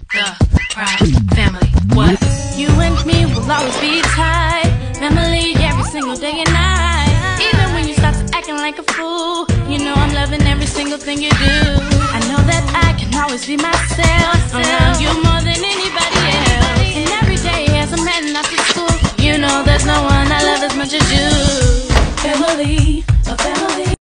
the Pride family. What? You and me will always be tied. Family every single day and night. Even when you start to acting like a fool, you know I'm loving every single thing you do. I know that I can always be myself around you more than anybody else. And every day as I'm heading off to school, you know there's no one I love as much as you. Family, a family.